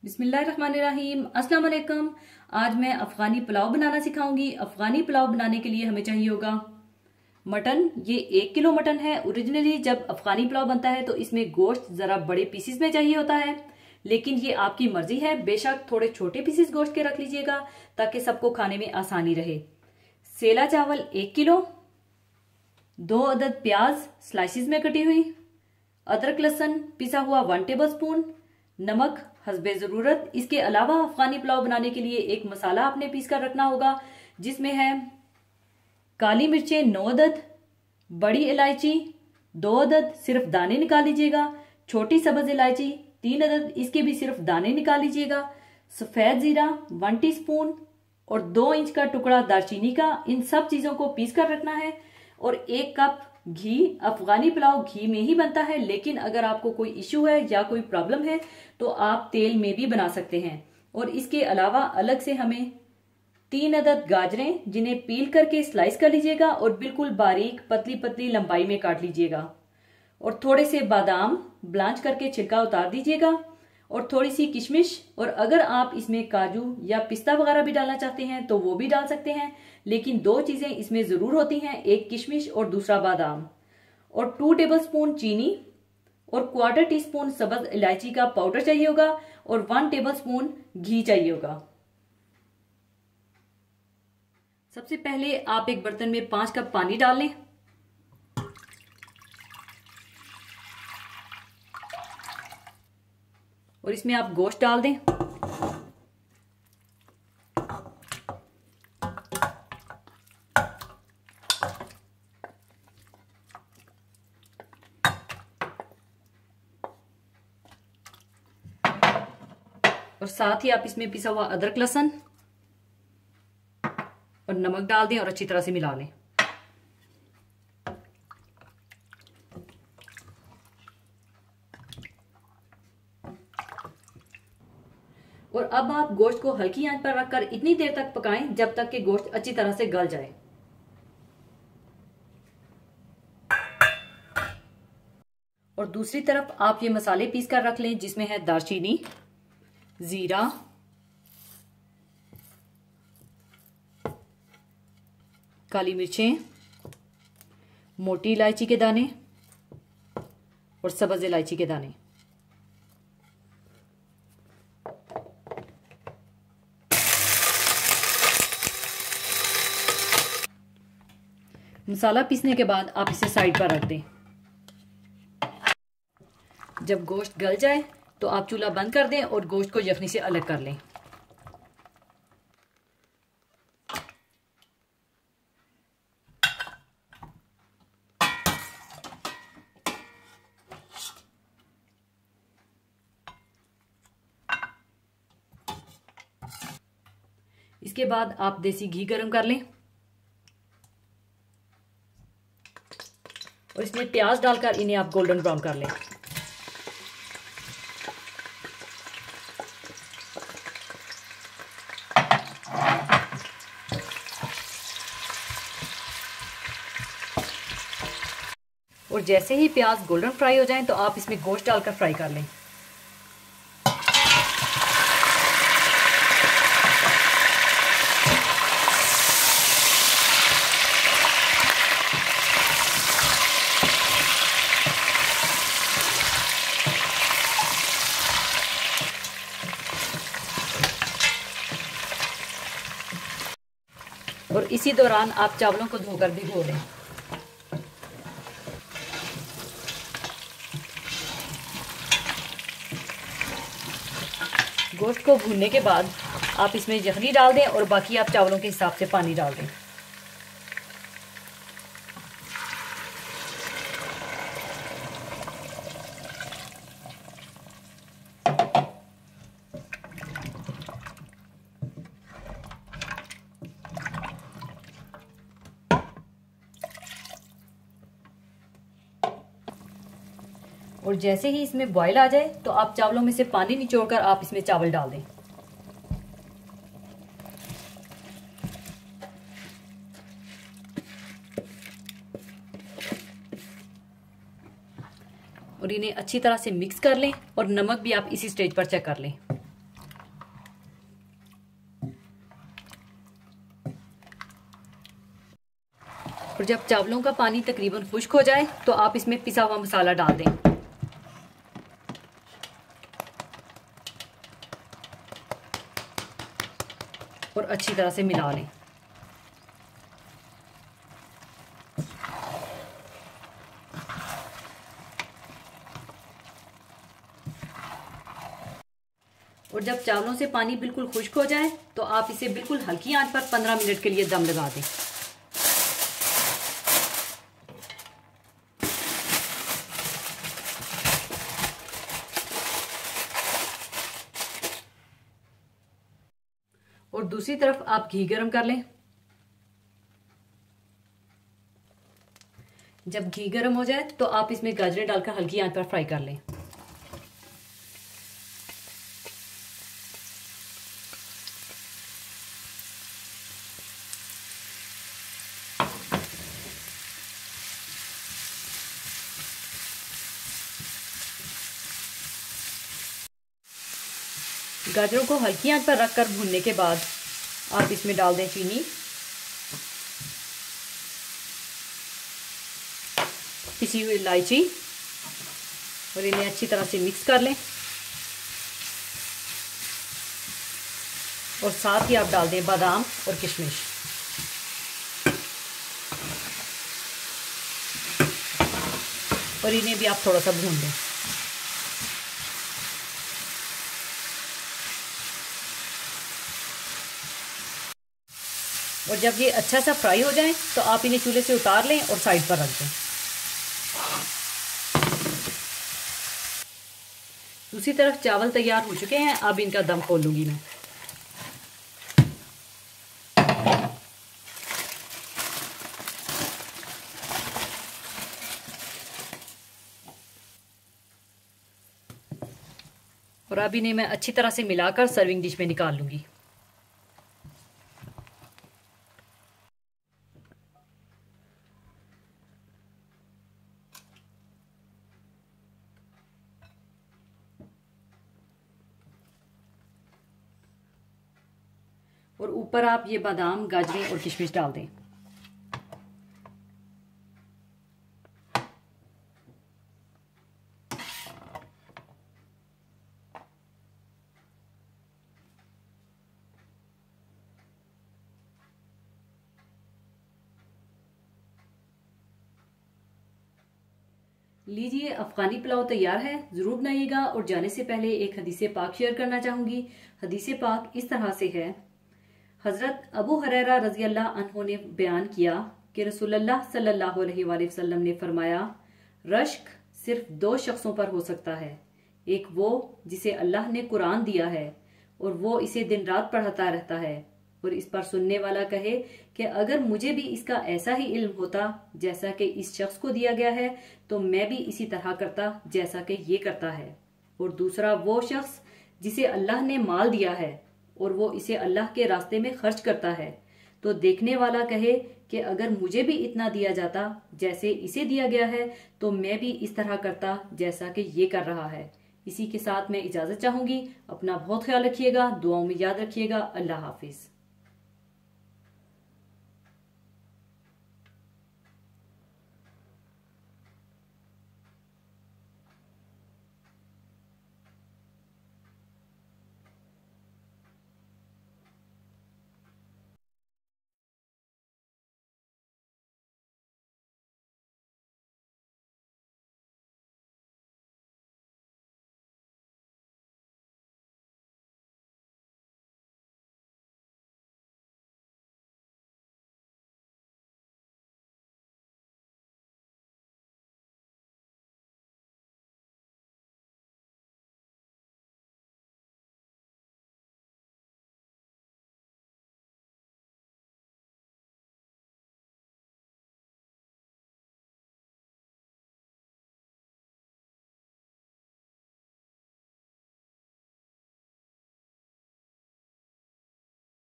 बिस्मिल्लाहिर्रहमानिर्रहीम। अस्सलाम वालेकुम। आज मैं अफ़गानी पुलाव बनाना सिखाऊंगी। अफ़गानी पुलाव बनाने के लिए हमें चाहिए होगा मटन। ये 1 किलो मटन है। ओरिजिनली जब अफ़गानी पुलाव बनता है तो इसमें गोश्त ज़रा बड़े पीसीस में चाहिए होता है, लेकिन ये आपकी मर्जी है। बेशक थोड़े छोटे पीसीस गोश्त के रख लीजिएगा ताकि सबको खाने में आसानी रहे। सेला चावल 1 किलो, 2 अदद प्याज स्लाइसिस में कटी हुई, अदरक लहसुन पिसा हुआ 1 टेबल स्पून, नमक हस्बे ज़रूरत। इसके अलावा अफ़गानी पुलाव बनाने के लिए एक मसाला आपने पीस कर रखना होगा जिसमें है काली मिर्चें 9 अदद, बड़ी इलायची 2 अदद सिर्फ दाने निकाल लीजिएगा, छोटी सब्ज़ इलायची 3 अदद, इसके भी सिर्फ दाने निकाल लीजिएगा, सफ़ेद ज़ीरा 1 टीस्पून और 2 इंच का टुकड़ा दालचीनी का। इन सब चीज़ों को पीस कर रखना है। और 1 कप घी। अफगानी पुलाव घी में ही बनता है, लेकिन अगर आपको कोई इश्यू है या कोई प्रॉब्लम है तो आप तेल में भी बना सकते हैं। और इसके अलावा अलग से हमें 3 अदद गाजरें जिन्हें पील करके स्लाइस कर लीजिएगा और बिल्कुल बारीक पतली पतली लंबाई में काट लीजिएगा। और थोड़े से बादाम ब्लांच करके छिलका उतार दीजिएगा और थोड़ी सी किशमिश। और अगर आप इसमें काजू या पिस्ता वगैरह भी डालना चाहते हैं तो वो भी डाल सकते हैं, लेकिन 2 चीजें इसमें जरूर होती हैं, एक किशमिश और दूसरा बादाम। और 2 टेबल स्पून चीनी और 1/4 टीस्पून सब्ज इलायची का पाउडर चाहिए होगा और 1 टेबल स्पून घी चाहिए होगा। सबसे पहले आप एक बर्तन में 5 कप पानी डाल लें। और इसमें आप गोश्त डाल दें। और साथ ही आप इसमें पिसा हुआ अदरक लहसुन और नमक डाल दें और अच्छी तरह से मिला लें। और अब आप गोश्त को हल्की आंच पर रखकर इतनी देर तक पकाएं जब तक कि गोश्त अच्छी तरह से गल जाए। और दूसरी तरफ आप ये मसाले पीस कर रख लें जिसमें है दालचीनी, जीरा, काली मिर्चें, मोटी इलायची के दाने और सब्ज इलायची के दाने। मसाला पीसने के बाद आप इसे साइड पर रख दें। जब गोश्त गल जाए तो आप चूल्हा बंद कर दें और गोश्त को यखनी से अलग कर लें। इसके बाद आप देसी घी गरम कर लें और इसमें प्याज डालकर इन्हें आप गोल्डन ब्राउन कर लें। और जैसे ही प्याज गोल्डन फ्राई हो जाएं तो आप इसमें गोश्त डालकर फ्राई कर लें। और इसी दौरान आप चावलों को धोकर भिगो लें। गोश्त को भूनने के बाद आप इसमें यखनी डाल दें और बाकी आप चावलों के हिसाब से पानी डाल दें। और जैसे ही इसमें बॉयल आ जाए तो आप चावलों में से पानी निचोड़कर आप इसमें चावल डाल दें। और इन्हें अच्छी तरह से मिक्स कर लें और नमक भी आप इसी स्टेज पर चेक कर लें। और जब चावलों का पानी तकरीबन खुश्क हो जाए तो आप इसमें पिसा हुआ मसाला डाल दें और अच्छी तरह से मिला लें। और जब चावलों से पानी बिल्कुल खुश्क हो जाए तो आप इसे बिल्कुल हल्की आंच पर 15 मिनट के लिए दम लगा दें। और दूसरी तरफ आप घी गरम कर लें। जब घी गरम हो जाए तो आप इसमें गाजरें डालकर हल्की आंच पर फ्राई कर लें। गाजरों को हल्की आंच पर रखकर भूनने के बाद आप इसमें डाल दें चीनी, पिसी हुई इलायची और इन्हें अच्छी तरह से मिक्स कर लें। और साथ ही आप डाल दें बादाम और किशमिश। और इन्हें भी आप थोड़ा सा भून लें। और जब ये अच्छा सा फ्राई हो जाए तो आप इन्हें चूल्हे से उतार लें और साइड पर रख दें। दूसरी तरफ चावल तैयार हो चुके हैं। अब इनका दम खोल लूंगी मैं। और अब इन्हें मैं अच्छी तरह से मिलाकर सर्विंग डिश में निकाल लूंगी। और ऊपर आप ये बादाम, गाजरें और किशमिश डाल दें। लीजिए, अफगानी पुलाव तैयार है। जरूर बनाइएगा। और जाने से पहले एक हदीस पाक शेयर करना चाहूंगी। हदीस पाक इस तरह से है। हजरत अबू हुरैरा रजी अल्लाह अन्हु ने बयान किया कि रसूलुल्लाह सल्लल्लाहु अलैहि वसल्लम ने फरमाया, रश्क सिर्फ 2 शख्सों पर हो सकता है। एक वो जिसे अल्लाह ने कुरान दिया है और वो इसे दिन रात पढ़ता रहता है, और इस पर सुनने वाला कहे कि अगर मुझे भी इसका ऐसा ही इल्म होता जैसा कि इस शख्स को दिया गया है तो मैं भी इसी तरह करता जैसा कि ये करता है। और दूसरा वो शख्स जिसे अल्लाह ने माल दिया है और वो इसे अल्लाह के रास्ते में खर्च करता है, तो देखने वाला कहे कि अगर मुझे भी इतना दिया जाता जैसे इसे दिया गया है तो मैं भी इस तरह करता जैसा कि ये कर रहा है। इसी के साथ मैं इजाजत चाहूंगी। अपना बहुत ख्याल रखिएगा, दुआओं में याद रखिएगा। अल्लाह हाफिज।